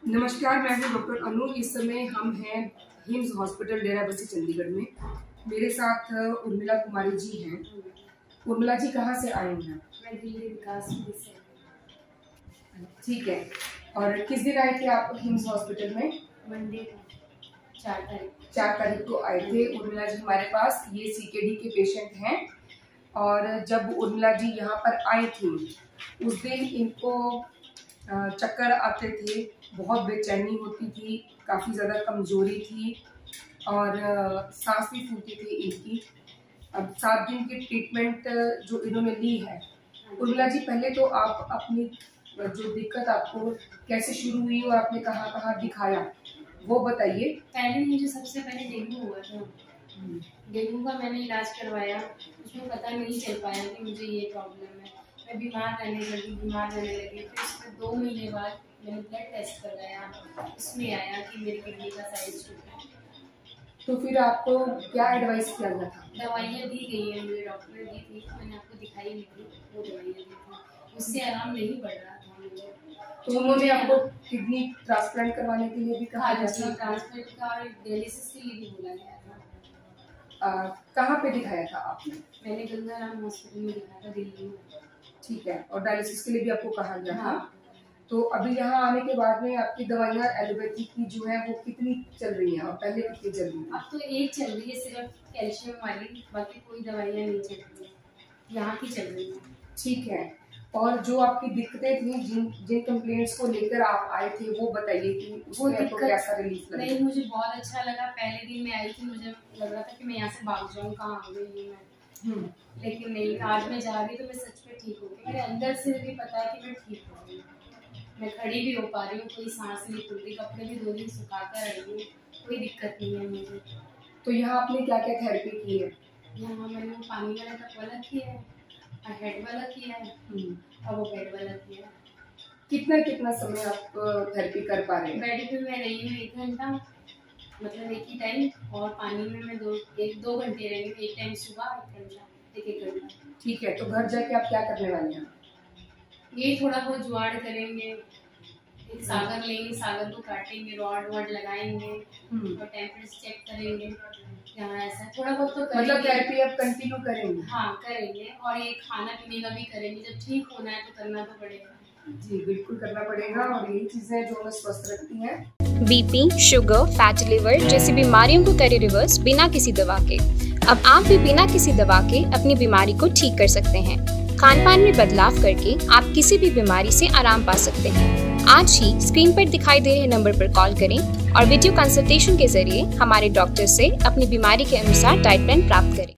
नमस्कार, मैं हूं डॉक्टर अनु। इस समय हम हैं हिम्स हॉस्पिटल डेराबस्सी चंडीगढ़ में। मेरे साथ उर्मिला कुमारी जी हैं। उर्मिला जी कहाँ से आई हैं? मैं दिल्ली विकास से। ठीक है। और किस दिन आए थे आप हिम्स हॉस्पिटल में? मंडे को 4 तारीख को आए थे उर्मिला जी हमारे पास। ये सीकेडी के पेशेंट हैं। और जब उर्मिला जी यहाँ पर आई थी उस दिन इनको चक्कर आते थे, बहुत बेचैनी होती थी, काफ़ी ज़्यादा कमज़ोरी थी और सांस भी फूलती थी इनकी। अब 7 दिन की ट्रीटमेंट जो इन्होंने ली है, उर्मिला जी पहले तो आप अपनी जो दिक्कत आपको कैसे शुरू हुई और आपने कहाँ कहाँ दिखाया वो बताइए। पहले मुझे सबसे पहले डेंगू हुआ था। डेंगू का मैंने इलाज करवाया, उसमें पता नहीं चल पाया कि मुझे ये प्रॉब्लम है। मैं बीमार रहने लगी। फिर उसमें 2 महीने बाद मैंने ब्लड टेस्ट करवाया, उसमें आया कि मेरी किडनी का साइज छोटा है। तो फिर आपको क्या एडवाइस किया गया था? दवाइयाँ दी गई है, मुझे डॉक्टर ने दी थी, मैंने आपको दिखाई नहीं थी, वो दवाइयाँ दी थी, उससे आराम नहीं पड़ रहा था मुझे। तो उन्होंने आपको किडनी ट्रांसप्लांट करवाने के लिए भी कहा गया था? ट्रांसप्लांट का और डायलिसिस के लिए भी बोला गया था। कहाँ पे दिखाया था आपने? मैंने गंगाराम हॉस्पिटल में दिखाया था, दिल्ली में। ठीक है। और डायलिसिस के लिए भी आपको कहा गया था? हाँ। तो अभी यहाँ आने के बाद में आपकी दवाइयाँ एलोपैथी की जो है वो कितनी चल रही हैं और पहले कितनी चल रही है? अब तो एक चल रही है सिर्फ कैल्शियम वाली, बाकी कोई दवाइयाँ नहीं चल रही है, यहाँ की चल रही है। ठीक है। और जो आपकी दिक्कतें थी, जिन कंप्लेंट्स को लेकर आप आए थे वो बताइए कि उसमें आपको कैसा रिलीफ लगा? नहीं, मुझे बहुत अच्छा लगा। पहले दिन मैं आई थी, मुझे लग रहा था कि मैं यहाँ से भाग जाऊँ, कहाँ आ गई मैं। लेकिन नहीं, आज मैं जा रही तो मैं सच में ठीक हो गई। मेरे अंदर से भी पता है कि मैं ठीक हो गई। मैं खड़ी भी हो पा रही हूँ, कोई सांस नहीं फूल रही, कपड़े भी 2 दिन सुखा कर आई हूँ, कोई दिक्कत नहीं है मुझे। तो यहाँ आपने क्या क्या थेरेपी की है? यहाँ मैंने वो पानी वाला कप वाला किया है, हेड वाला किया है और वो बेड वाला किया है। कितना समय आप थेरेपी कर पा रहे हैं? बेड पे मैं रही हूँ 1 घंटा, मतलब एक ही टाइम, और पानी में मैं 2 घंटे रही हूँ। एक टाइम सुबह, 1 घंटा। ठीक है। तो घर जाके आप क्या करने वाले हैं? ये थोड़ा बहुत जुगाड़ करेंगे, एक सागर लेंगे, सागर को काटेंगे, रॉड लगाएंगे और टेम्परेचर चेक करेंगे। यहाँ ऐसा थोड़ा बहुत तो करेंगे। मतलब थेरेपी आप कंटिन्यू करेंगे? हाँ, करेंगे। और ये खाना पीने का भी करेंगे, जब ठीक होना है तो करना तो पड़ेगा। जी बिल्कुल करना पड़ेगा। और यही चीजें जो हमें स्वस्थ रखती हैं। बीपी, शुगर, फैटी लिवर जैसी बीमारियों को करे रिवर्स बिना किसी दवा के। अब आप भी बिना किसी दवा के अपनी बीमारी को ठीक कर सकते हैं। खान पान में बदलाव करके आप किसी भी बीमारी से आराम पा सकते हैं। आज ही स्क्रीन पर दिखाई दे रहे नंबर पर कॉल करें और वीडियो कंसल्टेशन के जरिए हमारे डॉक्टर से अपनी बीमारी के अनुसार डाइट प्लान प्राप्त करें।